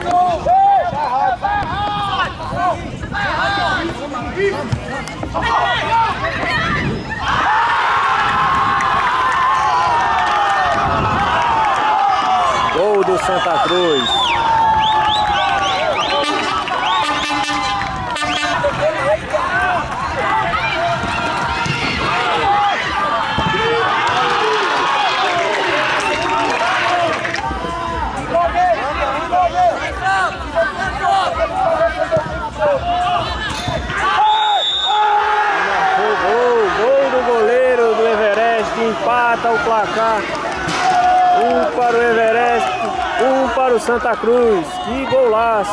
Gol do Santa Cruz. Gol do goleiro do Everest, que empata o placar. Um para o Everest, um para o Santa Cruz. Que golaço!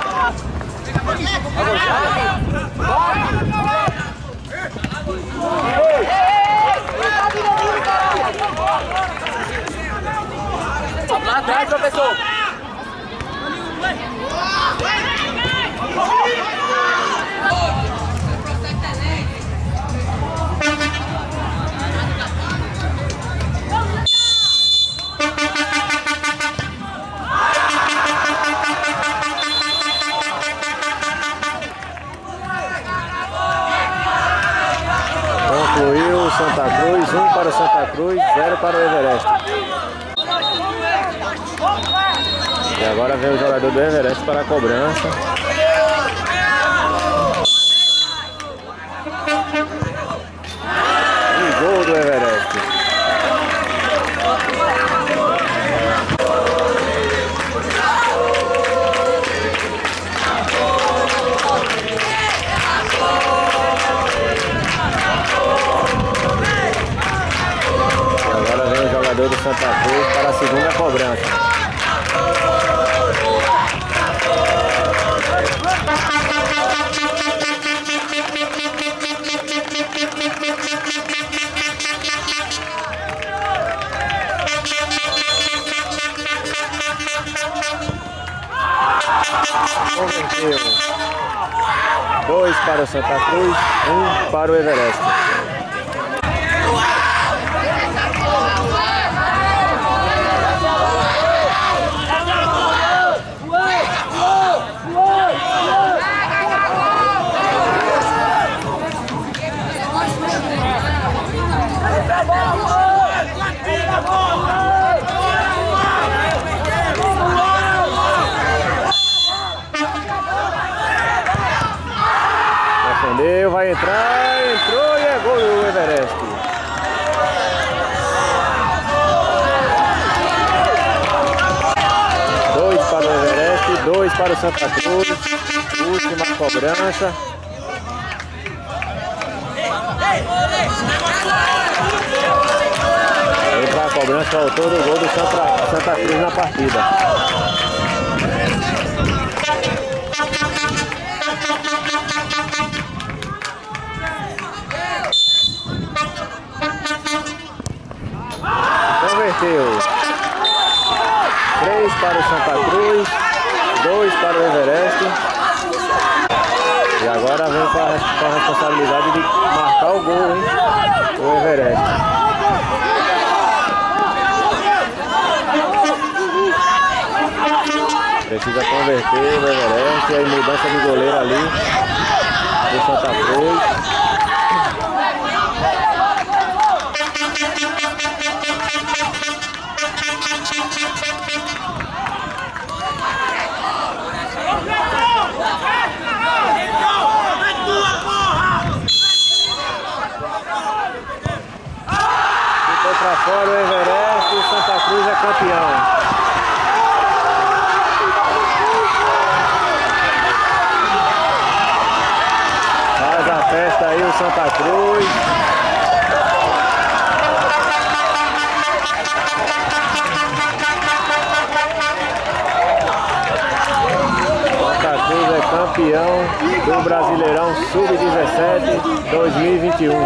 Lá atrás, professor! Concluiu o Santa Cruz, 1 para o Santa Cruz, 0 para o Everest. E agora vem o jogador do Everest para a cobrança. E gol do Everest. Do Santa Cruz para a segunda cobrança. Converteu. 2 para o Santa Cruz, 1 para o Everest. Defendeu, vai entrar, entrou e é gol do Everest. Dois para o Everest, 2 para o Santa Cruz. Última cobrança. Aí para a cobrança, o autor do gol do Santa Cruz na partida. Converteu. 3 para o Santa Cruz, 2 para o Everest. E agora vem com a responsabilidade de marcar o gol, hein? O Everest. Precisa converter o Everest. E aí mudança de goleiro ali do Santa Cruz. Ficou pra fora o Everest e o Santa Cruz é campeão. Faz a festa aí o Santa Cruz. Santa Cruz é campeão do Brasileirão Sub-17 2021.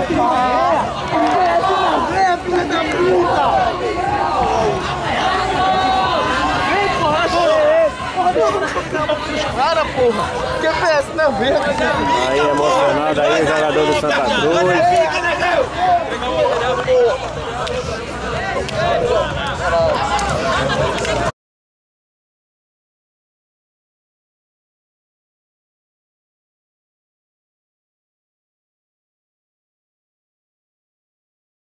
Cara, porra, que peça, não vê? Aí emocionado aí o jogador do Santa Cruz.